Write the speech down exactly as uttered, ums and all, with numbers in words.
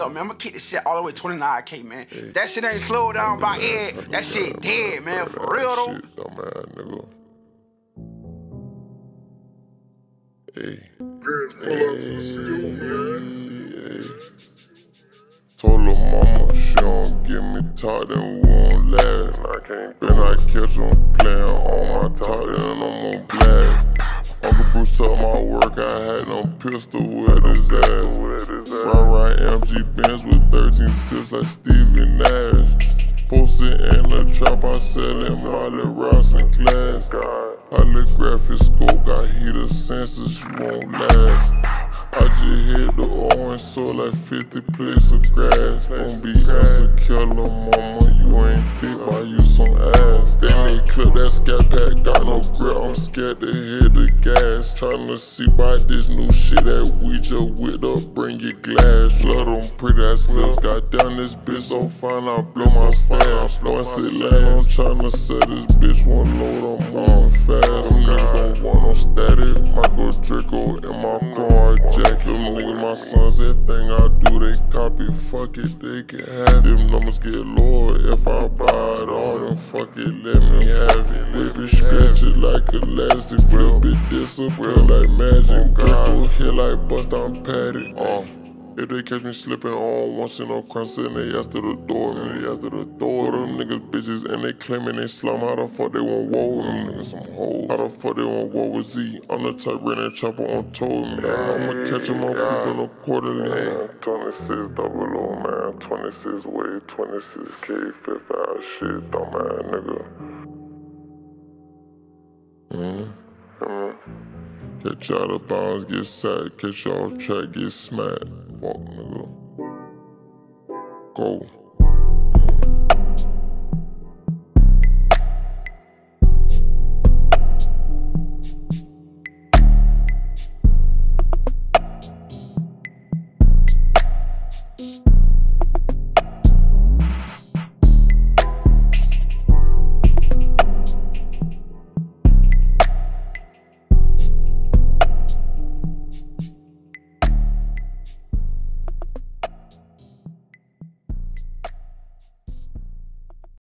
look, man, I'ma keep this shit all the way twenty-nine K, man. Hey, that shit ain't slowed down by Ed. That shit dead, man. For real, though. Shit, dumb ass nigga. Hey. Hey. Hey. Told her mama she don't get me taught, then we won't last. Then I catch them playing on my top, then I'm on blast. Uncle Bruce took my work, I had no pistol with his ass. Ride around M G Benz with thirteen sips like Stevie Nash. Posted in the trap, I selling Molly Ross and glass. Holographic scope, got heater sensors, you won't last. I just hit the orange, so like fifty plates of grass. Don't be insecure, mama, you ain't thick, buy you some ass. Then they clip that scat pack, got no grip, I'm scared to hit the gas. Tryna see by this new shit that we just whipped up, bring your glass. Blood on pretty ass lips, got down this bitch so fine, I blow my stash. Once it land, I'm tryna set this bitch one load, I'm moving fast. Them niggas don't want no static, Michael Draco in my car jacket. Them niggas my sons, everything I do they copy, fuck it, they can have it. Them numbers get lower if I buy it all, then fuck it, let me have it. Baby stretch it like elastic, flip it, disappear like magic. Draco hit like bust down paddock. Uh. If they catch me slipping on, won't see no crime sitting they ass to the door, man, they ass to the door. Them niggas bitches and they claiming they slum, how the fuck they want war? Them niggas some hoes. How the fuck they want war with Z? I'm the type running chopper on told me. I'ma catch them all people in a quarterly. twenty-six double O, man, twenty-six way, twenty-six K, fifth hour shit, dumb ass nigga. Mm-hmm. Mm-hmm. Catch you out of bounds, get sacked. Catch you off track, get smacked. Fuck, nigga. Go.